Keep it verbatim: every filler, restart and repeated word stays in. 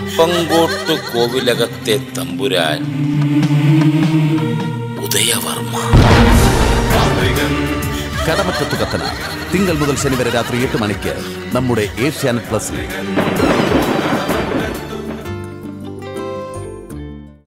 കപ്പങ്കോട്ട് കോവിലകത്തെ തമ്പുരാൻ ഉദയവർമ്മ. കടമറ്റത്തു കത്തന തിങ്കൾ മുതൽ ശനി വരെ രാത്രി എട്ട് മണിക്ക് നമ്മുടെ ഏഷ്യാനെറ്റ് പ്ലസിൽ.